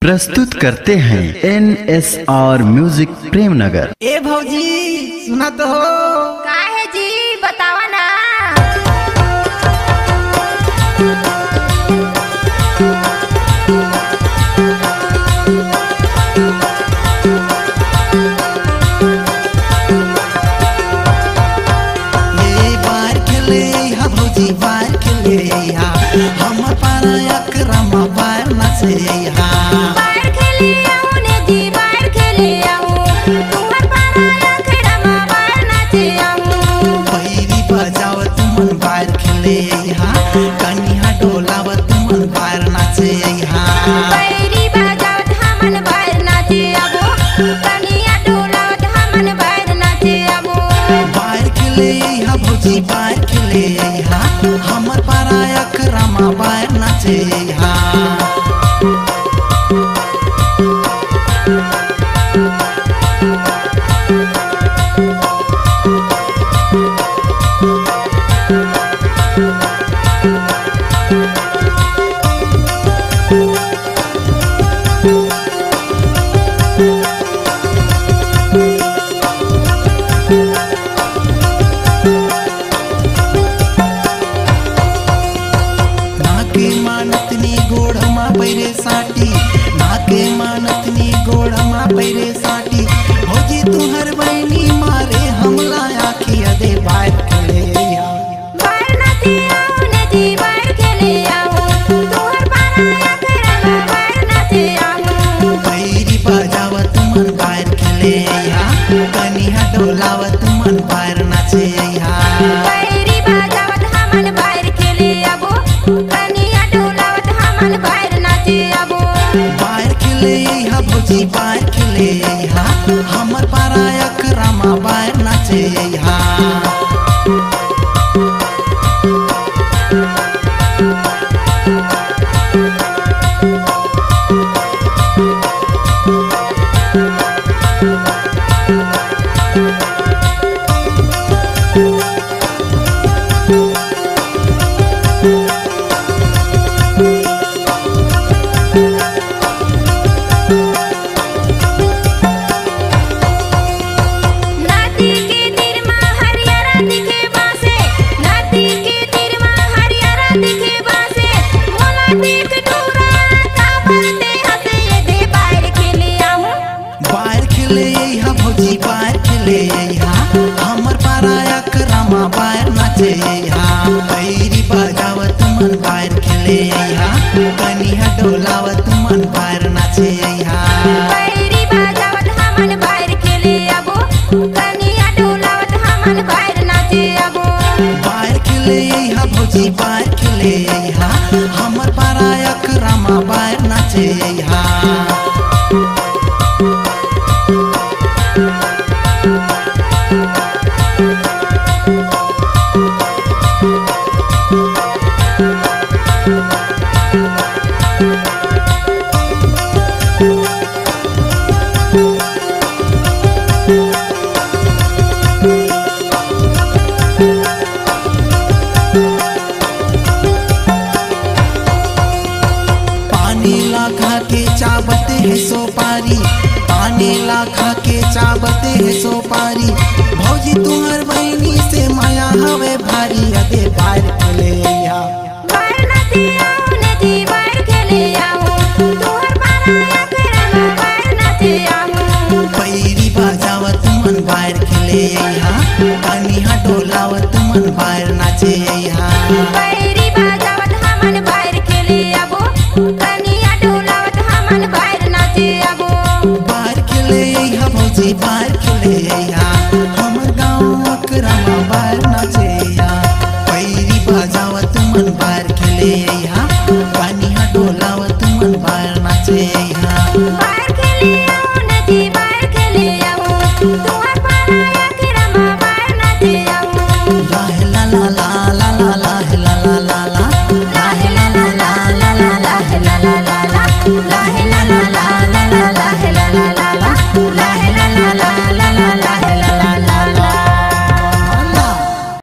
प्रस्तुत करते हैं NSR म्यूजिक प्रेमनगर। ए भौजी सुना तो हो का है जी, बतावा ना। ये बार खेले हा भौजी बार खेले हा हम पारा अकरम बार नचे हा बाहर खेले आऊं ने जी, बाहर खेले आऊं तुम्हार पारा अखड़ा में बाहर नाचे आऊं। पैरी बजाव तुमन बार खेले हा कन्या डोलाव तुमन बार नाचे हा पैरी बजावत हमन बाहर नाचे आबो, कनिया डोलावत हमन बाहर नाचे आबो। बार खेले हा भौजी बार खेले हा हमर पारा अकरम बार नाचे हा नाके मानतनी गोड़मा पैरे साटी नाके मानतनी गोड़मा पैरे साटी भौजी तुहर बहनी मारे हमला आखिया दे बाहर खेले या बाहर नाचे आऊं ने जी, बाहर खेले आऊं तुम्हार पारा अखड़ा में बाहर नाचे आऊं। पैरी बजावत मन बाहर खेले या कनिया डोलावत मन बाहर नाचे या पैरी बजावत हमन बाहर खेले आबो, कनिया डोलावत हमन बाहर नाचे आबो। बाहर खेले हा भौजी बाहर खेले हा हमर पारा अकरमा बाहर नाचे हा नाती के तीर में हरियारा दिखे बासे, नाती के तीर में हरियारा दिखे बासे, मोला देख डोरा का भरते हंसे ये दे बाहर खेले आऊं। बाहर खेले हा भौजी बाहर खेले हा हमर पारा अकरमा बाहर नाचे हा पैरी बजावत मन बाहर खेले हा कनिया डोलावत मन बाहर नाचे हा पैरी बजावत हमन बाहर खेले आबो, कनिया डोलावत हमन बाहर नाचे आबो। बाहर खेले हा भौजी बाहर खेले हा हमर पारा अकरमा बाहर नाचे हा पानी ला खा के चाबते है सोपारी पानी ला खा के चाबते है सोपारी भौजी तुहर बहनी से माया हवे भारी अदे बाहर खेले या बाहर नाचे आऊं ने जी, बाहर खेले आऊं तुम्हार पारा अखड़ा में बाहर नाचे आऊं। पैरी बजावत मन बाहर खेले या कनिया डोलावत मन बाहर नाचे या पैरी बजावत हमन बाहर खेले आबो, कनिया डोलावत हमन बाहर नाचे आबो। बाहर खेले या भौजी बाहर खेले या हमर गाँव अकरमा बाहर नाचे या पैरी बजावत मन बाहर खेले